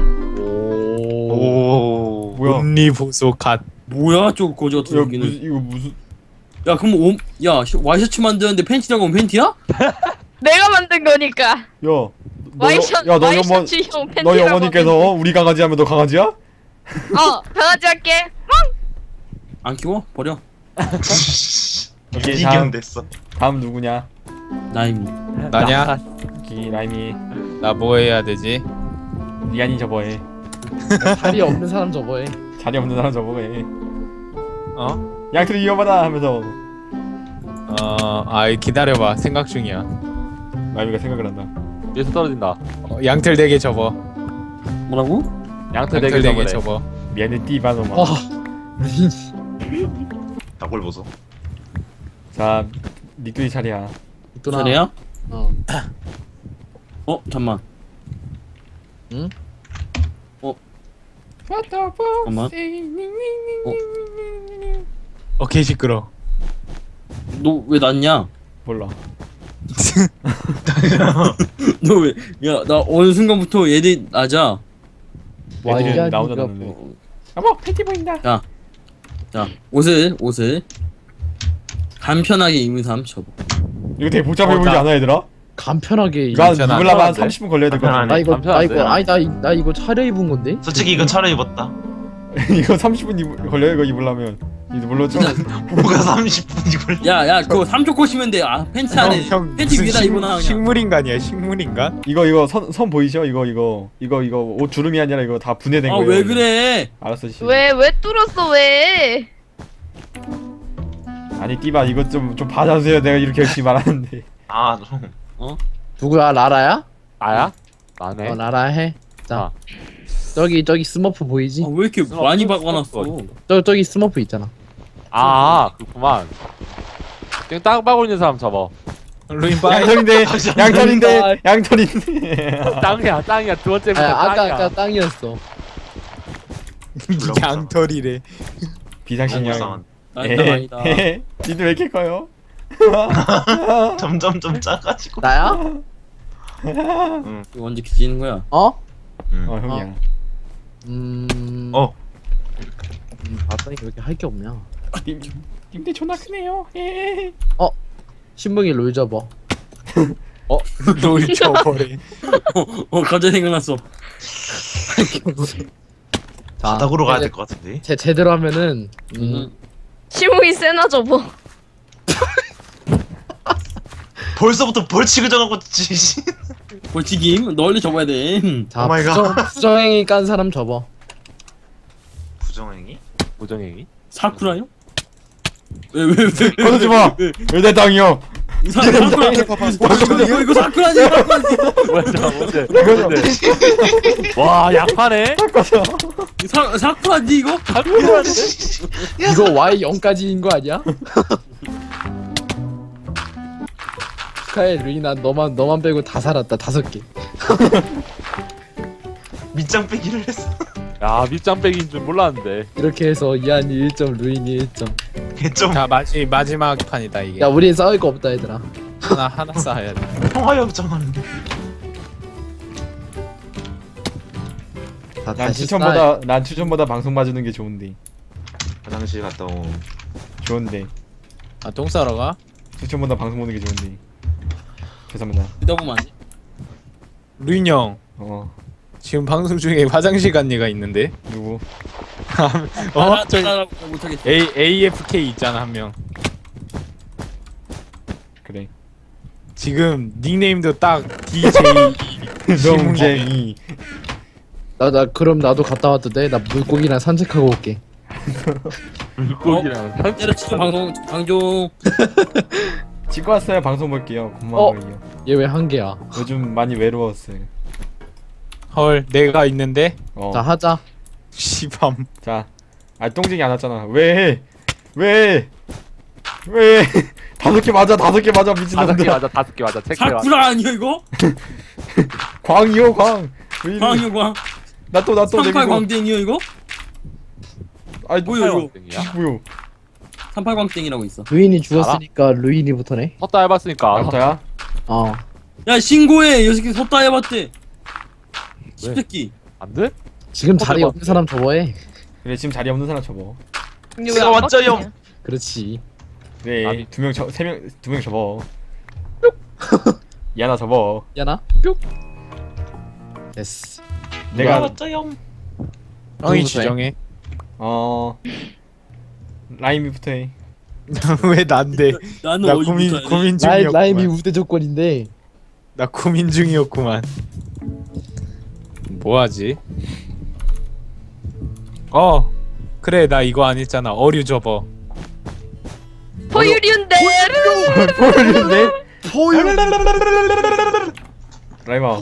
Speaker 5: 오.
Speaker 3: 뭐야?
Speaker 4: 온리 보소 갓.
Speaker 1: 뭐야 저 거지 같은
Speaker 3: 이거
Speaker 1: 여기는.
Speaker 3: 무슨 이거 무슨?
Speaker 1: 야 그럼 와이셔츠 만드는데 팬티라고 하면 팬티야?
Speaker 2: 내가 만든 거니까.
Speaker 3: 야. 너
Speaker 2: 와이셔츠형 팬티라고.
Speaker 3: 너희 어머니께서 우리 강아지 하면 너 강아지야?
Speaker 2: 강아지 할게.
Speaker 1: 안 키워? 버려.
Speaker 3: 오케이,
Speaker 5: 이견 됐어.
Speaker 3: 다음 누구냐?
Speaker 1: 나임.
Speaker 4: 나냐?
Speaker 3: 기 라임이
Speaker 4: 나 뭐 해야 되지?
Speaker 3: 리안이 접어해.
Speaker 6: 자리 없는 사람 접어해.
Speaker 3: 자리 없는 사람 접어해.
Speaker 4: 어?
Speaker 3: 양털이 위험하다 하면서
Speaker 4: 기다려봐. 생각 중이야.
Speaker 3: 라임이가 생각을 한다.
Speaker 7: 위에서 떨어진다.
Speaker 4: 양털 4개 접어.
Speaker 1: 뭐라고?
Speaker 7: 양털
Speaker 4: 양털 4개
Speaker 7: 4개
Speaker 4: 접어.
Speaker 3: 미안해 띠바노마.
Speaker 6: 루인.
Speaker 5: 나골 보소.
Speaker 3: 자, 니뚜리 차례야.
Speaker 1: 차례야?
Speaker 6: 어.
Speaker 1: 잠만.
Speaker 6: 응?
Speaker 1: 잠만.
Speaker 4: 개 시끄러.
Speaker 1: 너 왜 났냐?
Speaker 3: 몰라.
Speaker 1: 너 왜? 야 나 어느 순간부터 얘들이 낮아.
Speaker 3: 애들이 나 혼자 났는데. 어머 팬티 보인다.
Speaker 1: 자 옷을 간편하게 입은 사람 접어.
Speaker 3: 이거 되게 복잡해 보이지 않아 얘들아?
Speaker 6: 간편하게.
Speaker 3: 난
Speaker 4: 간편하네.
Speaker 3: 입으려면 한 30분 걸려야 될 것 같아.
Speaker 6: 나 이거
Speaker 7: 간편한데?
Speaker 6: 아니 나 이거 차려 입은 건데.
Speaker 5: 솔직히 이건 차려입었다.
Speaker 3: 이거 30분 걸려 이거 입으려면. 이거 물론 좀
Speaker 5: 뭐가 30분이 걸려?
Speaker 1: 야야 그거 3초 코시면 돼. 아 팬티 안에 팬티 위에다 입어놔 그냥.
Speaker 4: 식물인간이야 식물인간?
Speaker 3: 이거 선 보이죠? 이거 옷 주름이 아니라 이거 다 분해된 거예요.
Speaker 1: 왜 그래?
Speaker 3: 알았어 씨.
Speaker 2: 왜 뚫었어 왜?
Speaker 3: 아니 띠바 이것 좀 봐주세요. 내가 이렇게 열심히 말하는데.
Speaker 5: 아 좀.
Speaker 6: 누구야 라라야?
Speaker 7: 나야? 나네.
Speaker 6: 라라 해. 있다.
Speaker 7: 아.
Speaker 6: 저기 스머프 보이지?
Speaker 1: 왜 이렇게
Speaker 7: 스머프,
Speaker 1: 많이
Speaker 7: 스머프
Speaker 1: 박아놨어?
Speaker 7: 어디?
Speaker 6: 저기 스머프 있잖아.
Speaker 7: 아 그렇구만. 지금 땅 빠고 있는 사람 잡아.
Speaker 4: 루인 빠이.
Speaker 3: 양털인데 양털인데
Speaker 7: 땅이야 두 번째부터 땅이야.
Speaker 6: 아까 땅이었어.
Speaker 4: 양털이래.
Speaker 3: 비상식량
Speaker 5: 불쌍한.
Speaker 1: 난다.
Speaker 3: 니들 왜 이렇게 커요?
Speaker 5: 점점 좀 작아지고.
Speaker 6: 나야?
Speaker 1: 이거 언제 뒤지는 거야?
Speaker 6: 어?
Speaker 3: 형이야.
Speaker 5: 어.
Speaker 6: 봤더니 왜 이렇게 할 게 없냐?
Speaker 3: 님들 존나 크네요.
Speaker 6: 신붕이 롤 접어.
Speaker 4: 롤 쳐버려.
Speaker 1: 갑자기 생각났어.
Speaker 6: 자,
Speaker 5: 바닥으로 가야 될 것 같은데.
Speaker 6: 제대로 하면은
Speaker 2: 시무이 세나 접어.
Speaker 5: 벌써부터 벌칙을 정하고 있지.
Speaker 1: 벌칙임? 너 원래 접어야 돼.
Speaker 6: 자
Speaker 5: 오 마이 갓.
Speaker 6: 부정행위 깐 사람 접어.
Speaker 5: 부정행위?
Speaker 7: 고정행위?
Speaker 1: 사쿠라요? 왜?
Speaker 3: 꺼내지 마. 왜 내 땅이요?
Speaker 1: 사쿠라. 이거 사쿠라지.
Speaker 7: 뭔데? 와 약하네.
Speaker 1: 사쿠라지 이거?
Speaker 6: 이거 Y 0까지인 거 아니야? 축하해 루이나 너만 빼고 다 살았다 5개.
Speaker 5: 밑장 빼기를 했어.
Speaker 7: 야 밑장 빼기인 줄 몰랐는데.
Speaker 6: 이렇게 해서 이한이 1점 루인이 1점.
Speaker 5: 개점.
Speaker 4: 자 마지막 판이다 이게.
Speaker 6: 야 우린 싸울 거 없다 얘들아.
Speaker 4: 하나 쌓아야 돼.
Speaker 5: 평화협 정하는데.
Speaker 6: 다
Speaker 3: 난
Speaker 6: 다시
Speaker 3: 추천보다 방송 봐주는 게 좋은데.
Speaker 5: 화장실 갔다 오.
Speaker 3: 좋은데.
Speaker 4: 똥 싸러 가?
Speaker 3: 추천보다 방송 보는 게 좋은데. 죄송합니다.
Speaker 1: 듣다 보면 안 돼.
Speaker 4: 루인 형 지금 방송 중에 화장실 간 얘가 있는데.
Speaker 3: 누구?
Speaker 4: 저
Speaker 1: 못하겠어.
Speaker 4: AFK 있잖아 한 명.
Speaker 3: 그래.
Speaker 4: 지금 닉네임도 딱 DJ.
Speaker 3: 농쟁이.
Speaker 6: 나 그럼 나도 갔다 와도 돼? 나 물고기랑 산책하고 올게.
Speaker 7: 물고기랑
Speaker 1: 때려치기 방종.
Speaker 3: 찍고 왔어요. 방송 볼게요. 고마워요.
Speaker 6: 얘 왜 한 개야?
Speaker 3: 요즘 많이 외로웠어요.
Speaker 4: 헐 내가 있는데.
Speaker 6: 자 하자.
Speaker 4: 시밤.
Speaker 3: 자, 똥쟁이 안 왔잖아. 왜? 5개 맞아 미친놈들.
Speaker 7: 5개 맞아 체크 맞아.
Speaker 1: 사쿠라 아니야 이거?
Speaker 3: 광이요 광. 왜 이래?
Speaker 1: 광이요 광.
Speaker 3: 나또
Speaker 1: 삼팔 광땡이요 이거?
Speaker 3: 아이
Speaker 1: 뭐야 이거?
Speaker 3: 뭐요?
Speaker 1: 삼팔 광땡이라고 있어.
Speaker 6: 루인이 죽었으니까 루인이부터네.
Speaker 7: 헛다 해봤으니까.
Speaker 3: 나부터야?
Speaker 6: 어.
Speaker 1: 야 신고해. 이 새끼 섰다 해봤대. 십새끼.
Speaker 7: 안 돼?
Speaker 6: 지금 자리 없는 사람 접어해.
Speaker 3: 그래 지금 자리 없는 사람 접어.
Speaker 2: 근데
Speaker 5: 제가
Speaker 2: 왜안
Speaker 5: 왔죠요.
Speaker 2: 바뀌냐?
Speaker 6: 그렇지.
Speaker 3: 그래
Speaker 7: 아니.
Speaker 3: 2명 접어. 야나 접어.
Speaker 6: 야나? 뿅. 됐어.
Speaker 3: 내가
Speaker 5: 왔죠요.
Speaker 4: 형이
Speaker 6: 누구부터
Speaker 4: 지정해.
Speaker 3: 라임이부터 해.
Speaker 4: 왜 난데?
Speaker 1: 나는
Speaker 4: 나
Speaker 1: 어디부터
Speaker 4: 고민
Speaker 6: 라임이
Speaker 4: 중이었구만.
Speaker 6: 우대 조건인데.
Speaker 4: 나 고민 중이었구만. 뭐하지? 그래 나 이거 안 했잖아. 어류 접어.
Speaker 2: 포유류인데.
Speaker 3: 포유인데? 라임아.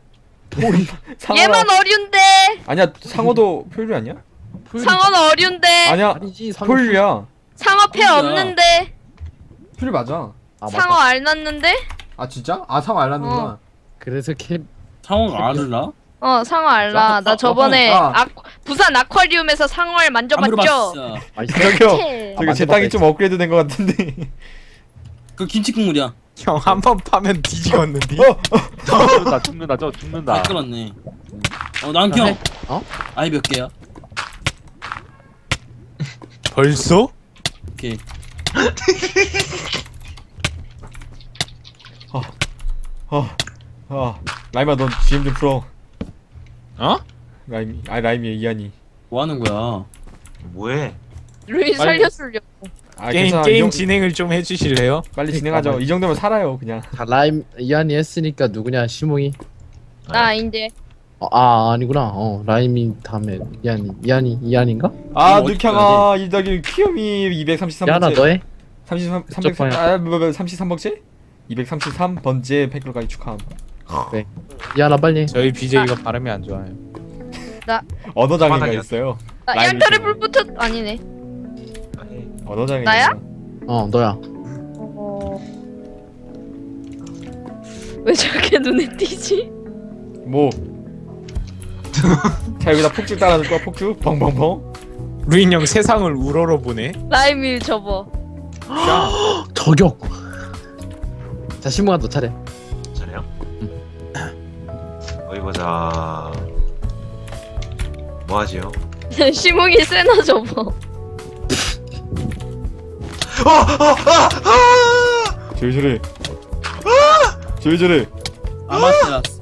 Speaker 2: 얘만 어류인데.
Speaker 3: 아니야 상어도 포유 아니야?
Speaker 2: 상어는 어류인데.
Speaker 3: 아니야
Speaker 6: 아니지
Speaker 3: 포유야.
Speaker 2: 상어 폐 없는데.
Speaker 9: 풀 맞아.
Speaker 2: 상어 알 났는데.
Speaker 9: 아 진짜? 아 상어 알았는구나.
Speaker 6: 그래서
Speaker 1: 상어가 알을 낳아?
Speaker 2: 상어 알라. 나 저번에
Speaker 9: 아.
Speaker 2: 부산 아쿠아리움에서 상어를 만져봤죠.
Speaker 3: 저기요 제 땅이 좀 업그레이드 된 것 같은데.
Speaker 1: 그 김치 국물이야.
Speaker 4: 형 한 번 파면 뒤지겠는데.
Speaker 7: 죽는다 저 죽는다.
Speaker 1: 다 끓었네. 남편.
Speaker 6: 어?
Speaker 1: 아이 몇 개야?
Speaker 4: 벌써?
Speaker 1: 오케이.
Speaker 3: 라임아 넌 GM 좀 풀어.
Speaker 4: 어?
Speaker 3: 라임이 이한이.
Speaker 1: 뭐 하는 거야?
Speaker 5: 뭐해?
Speaker 2: 루인 살려주려고.
Speaker 3: 괜찮아.
Speaker 4: 게임 진행을 좀 해주실래요?
Speaker 3: 빨리 진행하죠. 이 정도면 살아요 그냥.
Speaker 6: 자 라임 이한이 했으니까 누구냐 시몽이.
Speaker 2: 나 인제.
Speaker 6: 아니구나. 라임이 다음에 이한인가?
Speaker 3: 늑향아 이 저기 키움이 233번째.
Speaker 6: 야나 너해?
Speaker 3: 33번째 233번째 팬클럽까지 축하함.
Speaker 6: 그래. 이하나 빨리.
Speaker 4: 저희 BJ가 발음이 안 좋아요.
Speaker 3: 언어 장애가
Speaker 5: 그만하게.
Speaker 3: 있어요.
Speaker 2: 나
Speaker 3: 라임이
Speaker 2: 양털에
Speaker 3: 좀-
Speaker 2: 불 붙었 아니네.
Speaker 3: 언어 장애.
Speaker 2: 나야?
Speaker 6: 너야.
Speaker 2: 왜 저렇게 눈에 띄지?
Speaker 3: 뭐? 자 여기다 폭죽 따라줄 거야 폭죽? 벙벙벙.
Speaker 4: 루인 형 세상을 우러러 보네.
Speaker 2: 라임이 접어.
Speaker 6: 저격. 자 신문아 너 차례.
Speaker 5: 잘해요. 어디 보자. 뭐 하지요?
Speaker 2: 시몽이 세나 접어.
Speaker 3: 저리 저리.
Speaker 1: 아마테라스.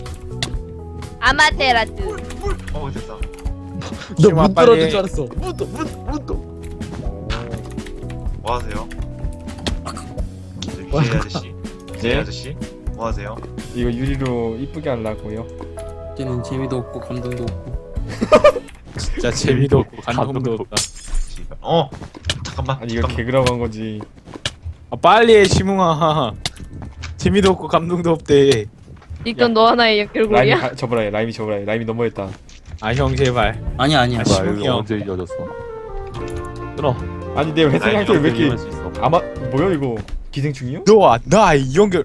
Speaker 2: 아마테라스.
Speaker 5: 됐다.
Speaker 6: 너문
Speaker 4: 빨리
Speaker 6: 뚫어줄
Speaker 4: 해.
Speaker 6: 줄 알았어. 문도.
Speaker 5: 뭐 하세요? BJ 아저씨. BJ 아저씨. 뭐 하세요?
Speaker 3: 이거 유리로 이쁘게 하려고요.
Speaker 1: 이제는 재미도 없고 감동도 없고.
Speaker 4: 진짜 재미도 없고 감동도 없다.
Speaker 5: 씨발. 잠깐만.
Speaker 3: 아니 이거
Speaker 5: 잠깐만.
Speaker 3: 개그라고 한 거지.
Speaker 4: 아, 빨리 해 시뭉아. 재미도 없고 감동도 없대.
Speaker 2: 이건 너 하나의 연결고리야?
Speaker 3: 라임이 접어라 해. 라임이 접어라 해. 라임이 너무했다.
Speaker 4: 아 형 제발.
Speaker 1: 아니야 아니야.
Speaker 4: 아,
Speaker 7: 뭐야
Speaker 4: 시몽이
Speaker 7: 여기
Speaker 4: 형.
Speaker 7: 언제 이어졌어? 끊어.
Speaker 3: 아니 내 회색 상태 왜 이렇게
Speaker 7: 이어질 수 있어.
Speaker 3: 아마 뭐야 이거 기생충이요?
Speaker 4: 나 연결.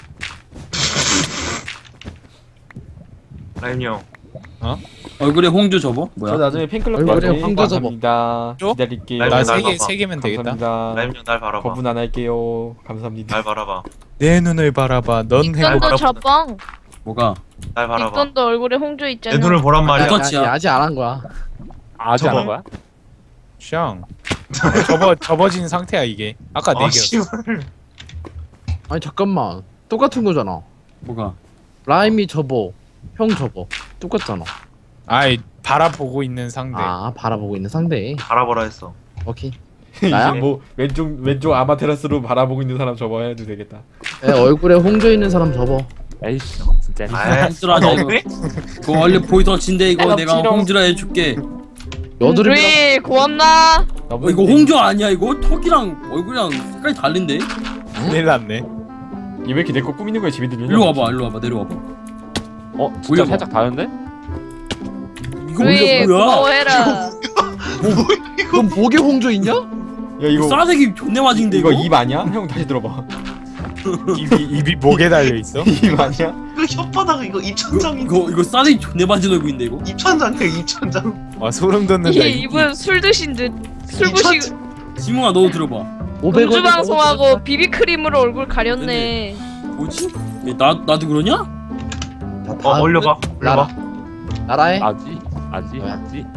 Speaker 5: 라임 형.
Speaker 1: 얼굴에 홍조 접어?
Speaker 3: 저
Speaker 1: 뭐야?
Speaker 3: 나중에 팬클럽
Speaker 6: 얼굴에
Speaker 3: 가지.
Speaker 6: 황조 접어.
Speaker 3: 감사합니다.
Speaker 4: 줘?
Speaker 3: 기다릴게요.
Speaker 5: 라임
Speaker 4: 나
Speaker 5: 날
Speaker 4: 세 개
Speaker 5: 봐봐.
Speaker 4: 세 개면 되겠다.
Speaker 3: 감사합니다.
Speaker 5: 라임 형 날 바라봐.
Speaker 3: 거분 안 할게요. 감사합니다.
Speaker 5: 날 바라봐.
Speaker 4: 내 눈을 바라봐. 넌
Speaker 2: 이건도
Speaker 4: 행복.
Speaker 2: 접어.
Speaker 1: 뭐가?
Speaker 5: 날 바라봐.
Speaker 2: 이건도 얼굴에 홍조
Speaker 5: 내
Speaker 2: 있잖아.
Speaker 5: 눈을 보란 말이야.
Speaker 1: 이건 진짜-
Speaker 6: 아직 안 한 거야.
Speaker 7: 아직 안
Speaker 5: 저거?
Speaker 7: 한 거야?
Speaker 4: 샹. 접어진 상태야 이게. 아까 네 개.
Speaker 5: 씨발.
Speaker 6: 아니 잠깐만. 똑같은 거잖아.
Speaker 1: 뭐가?
Speaker 6: 라임이 접어. 형 접어. 똑같잖아.
Speaker 4: 아이 바라보고 있는 상대.
Speaker 6: 아 바라보고 있는 상대.
Speaker 5: 바라보라 했어.
Speaker 6: 오케이.
Speaker 3: 이제
Speaker 6: 나야?
Speaker 3: 뭐 왼쪽 아마테라스로 바라보고 있는 사람 접어야 해도 되겠다.
Speaker 6: 얼굴에 홍조 있는 사람 접어.
Speaker 7: 에이씨 진짜.
Speaker 1: 홍주라 이거. 그거 원래 보이더치인데 이거
Speaker 3: 아,
Speaker 1: 내가
Speaker 3: 찌렁.
Speaker 1: 홍주라 해줄게.
Speaker 6: 여드름.
Speaker 2: 루이 고맙나?
Speaker 1: 이거 홍조 아니야 이거? 턱이랑 얼굴이랑 색깔이 다른데?
Speaker 4: 큰일 났네.
Speaker 3: 이왜 이렇게 내 거 꾸미는 거야 집에 들면?
Speaker 1: 일로 와봐 내려와봐.
Speaker 7: 진짜
Speaker 1: 올려봐.
Speaker 7: 살짝 다른데?
Speaker 1: 이거
Speaker 2: 루이
Speaker 1: 원래 뭐야?
Speaker 2: 고마워해라.
Speaker 6: 넌 목에 홍조 있냐?
Speaker 3: 야 이거
Speaker 1: 싸대기 존내 맞은데
Speaker 3: 이거
Speaker 1: 이거?
Speaker 3: 입 아니야? 형 다시 들어봐.
Speaker 4: 입이 목에 달려 있어?
Speaker 3: 입 아니야?
Speaker 5: 이거 혓바닥 이거 입천장인데.
Speaker 1: 이거 싸대기 존내 맞은 얼굴인데 이거?
Speaker 5: 입천장이야 입천장.
Speaker 4: 와 소름 돋는다.
Speaker 2: 이 입은 술 드신 듯 술 부시고
Speaker 1: 지몽아 너도 들어봐.
Speaker 6: 500원.
Speaker 2: 음주 방송하고 비비크림으로 얼굴 가렸네.
Speaker 1: 뭐지? 나도 그러냐?
Speaker 5: 올려봐. 올려봐.
Speaker 6: 나라해.
Speaker 7: 아지
Speaker 6: 뭐야?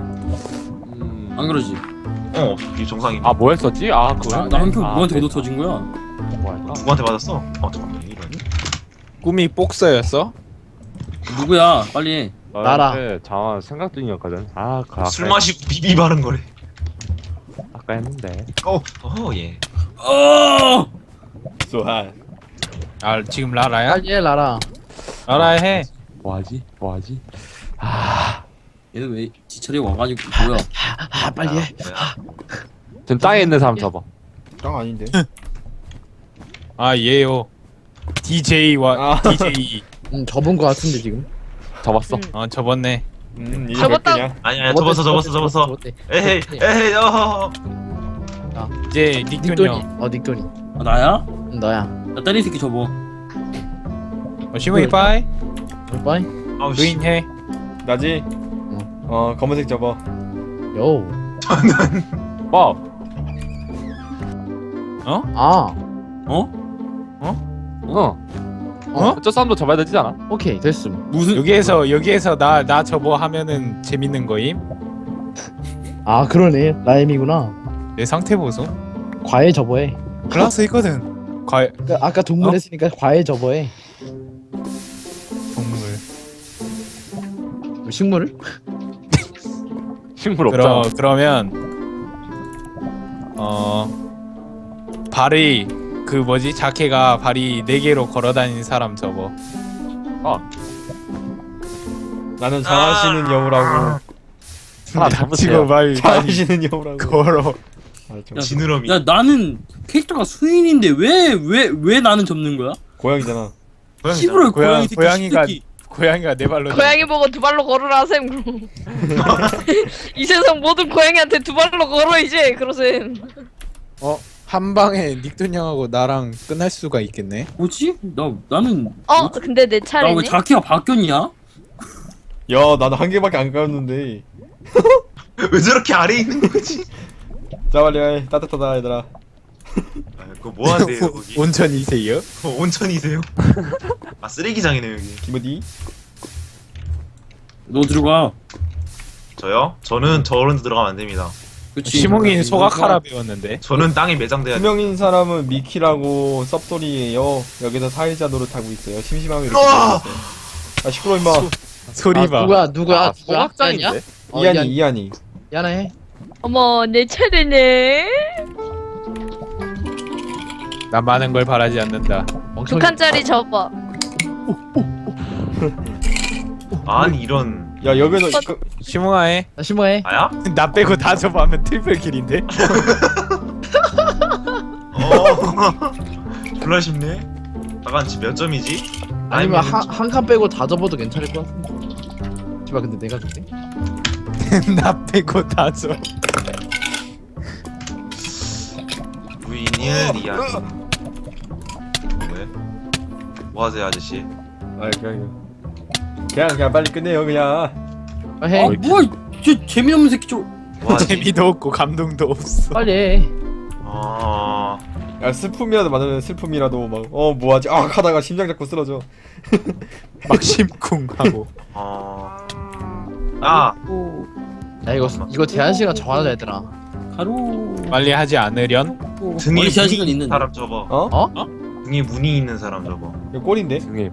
Speaker 1: 안 그러지?
Speaker 5: 이 정상이.
Speaker 7: 뭐 했었지? 그거야?
Speaker 1: 나 한표
Speaker 7: 아,
Speaker 1: 누구한테
Speaker 7: 그래.
Speaker 1: 얻어 터진 거야?
Speaker 7: 뭐 할까?
Speaker 5: 누구한테 받았어? 잠깐만 이런.
Speaker 4: 꿈이 복서였어?
Speaker 1: 누구야? 빨리 해.
Speaker 6: 나라.
Speaker 7: 장아 생각 중이었거든. 그
Speaker 5: 술 마시고 비비 바른 거래.
Speaker 7: 아까 했는데.
Speaker 5: 예.
Speaker 3: 좋아.
Speaker 4: 아 지금 라라야?
Speaker 6: 빨리 해 라라.
Speaker 4: 라라 해.
Speaker 7: 뭐하지?
Speaker 1: 얘는 왜 지철이 와가지고 뭐야?
Speaker 6: 빨리 해.
Speaker 7: 지금 땅에 있는 사람 접어.
Speaker 3: 짱 아닌데.
Speaker 4: 아 얘요. DJ와 DJ.
Speaker 6: 접은 거 같은데 지금.
Speaker 7: 접었어.
Speaker 4: 접었네.
Speaker 3: 이제
Speaker 2: 접었다.
Speaker 3: 몇 개냐?
Speaker 5: 아니야 접었어. 에헤이
Speaker 4: 이제 닉돈
Speaker 6: 닉돈이.
Speaker 4: 형.
Speaker 6: 닉돈이.
Speaker 1: 나야?
Speaker 6: 너야.
Speaker 1: 나 때리 새끼 접어.
Speaker 4: 시모이 빠이.
Speaker 6: 빠이.
Speaker 5: 아우 씨.
Speaker 4: 루인 해.
Speaker 3: 나지? 검은색 접어.
Speaker 6: 요.
Speaker 7: 뭐?
Speaker 6: 아.
Speaker 7: 저 사람도 접어야 되지 않아?
Speaker 6: 오케이 됐음.
Speaker 1: 무슨
Speaker 4: 여기에서 나 접어 하면은 재밌는 거임.
Speaker 6: 아 그러네. 라임이구나.
Speaker 4: 내 상태 보소.
Speaker 6: 과일 접어해.
Speaker 4: 클라스 있거든. 과일
Speaker 6: 아까 동물 했으니까 과일 접어해.
Speaker 4: 동물.
Speaker 6: 식물을?
Speaker 7: 식물 없잖아.
Speaker 4: 그러면 발이 그 뭐지 자켓가 발이 4개로 걸어다니는 사람 접어.
Speaker 3: 나는 잘하시는 여우라고.
Speaker 7: 하나 잡으세요.
Speaker 4: 지금 말
Speaker 3: 잘하시는 여우라고.
Speaker 4: 걸어.
Speaker 1: 야,
Speaker 5: 지느러미.
Speaker 1: 야 나는 캐릭터가 수인인데 왜 나는 접는 거야?
Speaker 3: 고양이잖아.
Speaker 1: 시부를 고양이 새끼
Speaker 4: 고양이가
Speaker 1: 새끼.
Speaker 4: 고양이가 네 발로.
Speaker 2: 고양이 보고 두 발로 걸으라 쌤 그럼. 이 세상 모든 고양이한테 두 발로 걸어 이제 그러셈.
Speaker 4: 한 방에 닉돈 형하고 나랑 끝날 수가 있겠네.
Speaker 1: 뭐지? 나는
Speaker 2: 근데 내
Speaker 1: 나 왜
Speaker 2: 차례네.
Speaker 1: 자키가 바뀌었냐?
Speaker 3: 야 나도 한 개밖에 안 까였는데.
Speaker 5: 왜 저렇게 아래에 있는 거지?
Speaker 3: 자 빨리 해. 따뜻하다 얘들아.
Speaker 5: 아, 그거 뭐 하세요 거기?
Speaker 4: 온천이세요?
Speaker 5: 온천이세요? 아 쓰레기장이네 여기.
Speaker 3: 김어디?
Speaker 1: 너 들어가.
Speaker 5: 저요? 저는 저런 데 들어가면 안 됩니다.
Speaker 1: 그치.
Speaker 4: 시몽이 소각하라 배웠는데.
Speaker 5: 저는 땅에 매장돼야 돼.
Speaker 3: 투명인 사람은 미키라고 섭소리예요. 여기서 사회자 노릇하고 있어요. 심심하면 이렇게
Speaker 5: 으아!
Speaker 3: 들어갔어요. 아 시끄러 임마.
Speaker 4: 소리 봐.
Speaker 6: 누구야?
Speaker 7: 소각장인데?
Speaker 3: 이한이.
Speaker 6: 야나해.
Speaker 2: 어머 내 차례네.
Speaker 4: 나 많은 걸 바라지 않는다.
Speaker 2: 두 칸짜리 접어.
Speaker 5: 아니 이런.
Speaker 3: 야 여기서
Speaker 4: 시몽아 해.
Speaker 6: 나 심어해.
Speaker 5: 아야?
Speaker 4: 나 빼고 다 접어하면 트리플 킬인데.
Speaker 5: 졸라 쉽네. 잠깐 몇 점이지?
Speaker 6: 아니면 한 칸 빼고 다 접어도 괜찮을 것 같은데. 씨발 근데 내가 좋대.
Speaker 4: 나 빼고 다 접.
Speaker 5: 무인일 이야기. 왜? 뭐 하세요 아저씨?
Speaker 3: 아 그냥 빨리 끝내요 그냥.
Speaker 6: 해.
Speaker 1: 뭐야? 쟤 재미없는 새끼 좀.
Speaker 5: 뭐 하지?
Speaker 4: 재미도 없고 감동도 없어.
Speaker 6: 빨리 해.
Speaker 3: 야 슬픔이라도 많으면 슬픔이라도 막 뭐하지 하다가 심장 잡고 쓰러져.
Speaker 4: 막 심쿵하고.
Speaker 5: 아
Speaker 6: 야 이거 제한 시간 정하자 얘들아.
Speaker 1: 가로.
Speaker 4: 빨리 하지 않으련?
Speaker 5: 등에
Speaker 1: 머리 제한
Speaker 5: 무늬
Speaker 1: 시간
Speaker 5: 있는
Speaker 1: 있는데.
Speaker 5: 사람 접어. 등에 무늬 있는 사람 접어.
Speaker 3: 이거 꼴인데?
Speaker 7: 등에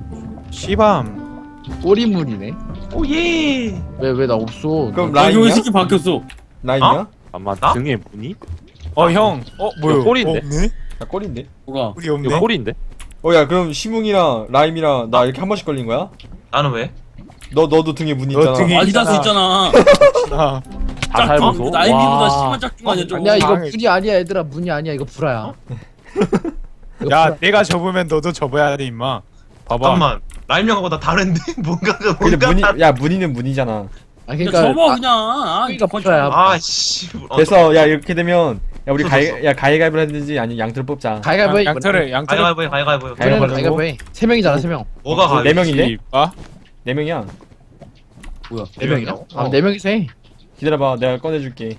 Speaker 4: 시밤.
Speaker 6: 꼬리물이네.
Speaker 5: 오예.
Speaker 6: 왜 나 없어?
Speaker 3: 그럼
Speaker 1: 아, 이거
Speaker 3: 라인이야?
Speaker 1: 새끼 바뀌었어.
Speaker 3: 라인이야?
Speaker 7: 아마
Speaker 5: 나?
Speaker 7: 등에 무늬?
Speaker 4: 형. 뭐야?
Speaker 7: 이거 꼴인데?
Speaker 4: 없네?
Speaker 3: 나 꼴인데?
Speaker 1: 뭐가?
Speaker 4: 우리
Speaker 7: 이거
Speaker 4: 없네.
Speaker 7: 꼴인데?
Speaker 3: 야 그럼 시뭉이랑 라임이랑 나 이렇게 한 번씩 걸린 거야?
Speaker 5: 나는 왜?
Speaker 3: 너도 등에 무늬
Speaker 4: 너
Speaker 3: 있잖아.
Speaker 4: 등에
Speaker 1: 아디다스 있잖아.
Speaker 4: 아,
Speaker 7: 다 살면서?
Speaker 1: 나이비보다
Speaker 7: 와.
Speaker 1: 심한 짝퉁 아니야 저거.
Speaker 6: 아니야 이거
Speaker 4: 방해.
Speaker 6: 문이 아니야 얘들아 문이 아니야 이거 불화야. 이거
Speaker 4: 야
Speaker 6: 불화.
Speaker 4: 내가 접으면 너도 접어야 돼 임마. 봐봐.
Speaker 5: 잠깐만. 라임형하고 나 다른데? 뭔가가
Speaker 3: 근데
Speaker 5: 뭔가.
Speaker 3: 야 무늬는 무늬잖아.
Speaker 6: 아
Speaker 1: 그냥
Speaker 6: 그러니까
Speaker 1: 접어 그냥. 아,
Speaker 6: 그러니까
Speaker 1: 이거
Speaker 6: 불화야.
Speaker 5: 아씨.
Speaker 3: 그래서 야 이렇게 되면 야 우리
Speaker 5: 줬어,
Speaker 3: 가위가위를 하든지 아니면 양털 뽑자.
Speaker 6: 가위가위보 해.
Speaker 4: 양털을
Speaker 5: 가위바위보 해. 가위바위보. 해.
Speaker 3: 가위바위보.
Speaker 6: 가위가위보 해. 3명이잖아 3명.
Speaker 5: 뭐가 가위?
Speaker 3: 네 명인데?
Speaker 4: 아?
Speaker 3: 4명이야.
Speaker 1: 뭐야?
Speaker 6: 4명이라고?
Speaker 3: 어.
Speaker 6: 4명이서 해.
Speaker 3: 기다려봐 내가 꺼내줄게.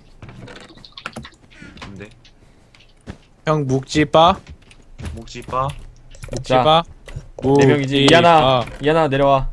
Speaker 5: 근데
Speaker 4: 형 묵지빠.
Speaker 5: 목지빠.
Speaker 4: 묵지빠.
Speaker 3: 4명이지. 이하나 내려와.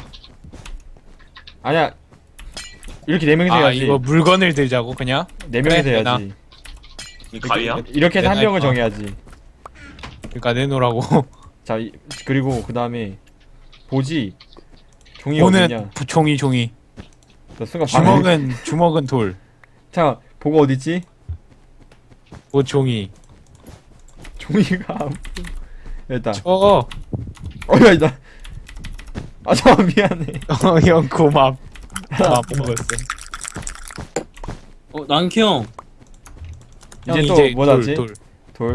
Speaker 3: 아니야 이렇게 4명이서
Speaker 4: 아
Speaker 3: 해야지.
Speaker 4: 이거 물건을 들자고 그냥.
Speaker 3: 4명이서
Speaker 4: 그래,
Speaker 3: 해야지.
Speaker 5: 이 가위야?
Speaker 3: 이렇게 해서 한
Speaker 4: 내가
Speaker 3: 명을
Speaker 4: 할까?
Speaker 3: 정해야지.
Speaker 4: 그러니까 내놓으라고.
Speaker 3: 자 그리고 그 다음에 보지. 종이
Speaker 4: 보는
Speaker 3: 어디냐?
Speaker 4: 종이.
Speaker 3: 너 순간 반응.
Speaker 4: 주먹은 돌.
Speaker 3: 자 보고 어딨지?
Speaker 4: 종이.
Speaker 3: 종이가 일단
Speaker 4: 저.
Speaker 3: 야 이다. 아 잠깐 미안해.
Speaker 4: 형 고맙. 먹었어.
Speaker 1: 난키 형.
Speaker 4: 형
Speaker 3: 이제
Speaker 4: 이제
Speaker 3: 또 뭐 나지?
Speaker 4: 돌.
Speaker 3: 돌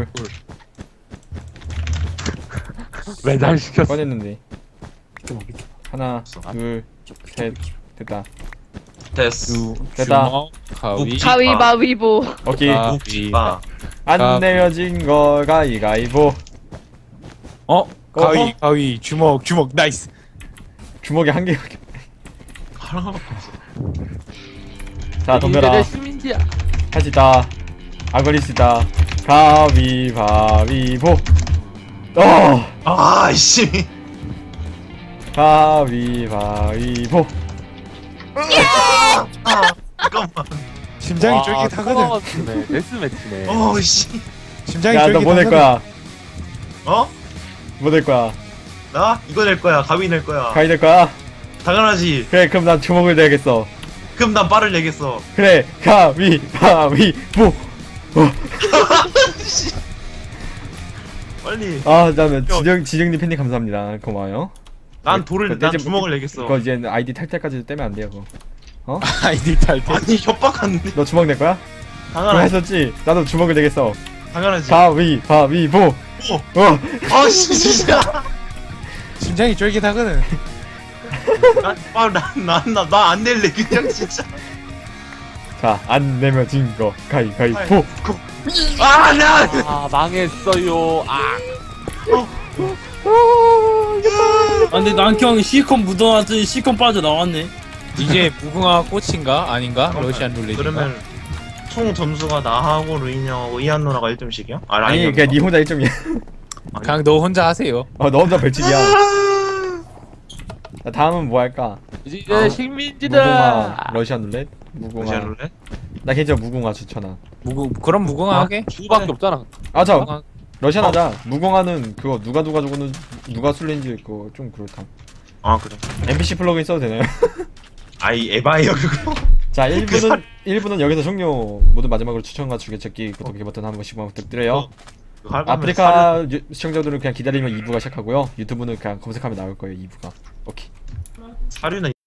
Speaker 7: 매달시켰어.
Speaker 3: 꺼냈는데. 하나 둘 셋 됐다.
Speaker 5: 됐어.
Speaker 3: 됐다.
Speaker 4: 주먹, 가위.
Speaker 2: 가위바위보.
Speaker 3: 오케이.
Speaker 5: 목지빠.
Speaker 3: 안 내려진 거 가위가위보.
Speaker 4: 가위, 주먹, 나이스.
Speaker 3: 주먹에 한 개밖에.
Speaker 5: 하나밖에 없어.
Speaker 3: 자 덤벼라. 할 수 있다. 안 걸릴 수 있다. 가위바위보.
Speaker 5: 아이씨.
Speaker 3: 가위바위보.
Speaker 5: 잠깐만.
Speaker 4: 심장이 쫄깃하거든.
Speaker 7: 네, 데스매치네.
Speaker 5: 어씨.
Speaker 4: 심장이
Speaker 3: 야 너 뭐 낼 거야?
Speaker 5: 어?
Speaker 3: 뭐 낼 거야?
Speaker 5: 나 이거 낼 거야. 가위 낼 거야.
Speaker 3: 가위 낼 거야?
Speaker 5: 당연하지.
Speaker 3: 그래 그럼 난 주먹을 내야겠어.
Speaker 5: 그럼 난 빠를 내겠어.
Speaker 3: 그래 가위바위보.
Speaker 5: 빨리.
Speaker 3: 아 그다음에 지정님 팬님 감사합니다. 고마워요.
Speaker 5: 난 돌을
Speaker 3: 그거
Speaker 5: 난
Speaker 3: 이제
Speaker 5: 주먹을 내겠어.
Speaker 3: 그거 이제 아이디 탈퇴까지 떼면 안 돼요. 그거.
Speaker 4: 아이디 탈퇴.
Speaker 5: 아니 협박하는데.
Speaker 3: 너 주먹 낼 거야? 그거
Speaker 5: 당연하지.
Speaker 3: 했었지. 나도 주먹을 내겠어.
Speaker 5: 당연하지.
Speaker 3: 가위바위보.
Speaker 5: 아씨 진짜.
Speaker 4: 심장이 쫄깃하거든.
Speaker 5: 나안 낼래 그냥 진짜.
Speaker 3: 자, 안 내면 진 거 가위가위보.
Speaker 7: 아 망했어요.
Speaker 1: 아 근데 난형 실컷 묻어놨더니 실컷 빠져나왔네.
Speaker 4: 이제 무궁화 꽃인가 아닌가? 러시안 룰렛인가?
Speaker 5: 그러면 총 점수가 나하고 루인 형하고 이한 누나가 1점씩이야?
Speaker 3: 아니 그냥 니 혼자 1점이야.
Speaker 4: 그냥 너 혼자 하세요.
Speaker 3: 너 혼자 벌칙이야. 자, 다음은 뭐 할까?
Speaker 7: 이제
Speaker 3: 무궁화
Speaker 7: 식민지다.
Speaker 3: 러시안 룰렛? 무궁화.
Speaker 5: 러시안 룰렛?
Speaker 3: 나 개인적으로 무궁화 추천함.
Speaker 4: 그럼 무궁화 하게.
Speaker 7: 주밖에 없잖아.
Speaker 3: 자
Speaker 4: 무궁화.
Speaker 3: 러시안 하자. 무궁화는 그거 누가 죽었는 누가 술래인지 그거 좀 그렇다.
Speaker 5: 그래.
Speaker 3: NPC 플러그인 써도 되나요?
Speaker 5: 아이 에바예요 그거.
Speaker 3: 자 1부는 여기서 종료. 모두 마지막으로 추천과 즐겨찾기 구독 버튼 한 번씩만 부탁드려요. 아프리카 시청자들은 그냥 기다리면 2부가 시작하고요. 유튜브는 그냥 검색하면 나올 거예요 2부가. 오케이.
Speaker 5: 사료는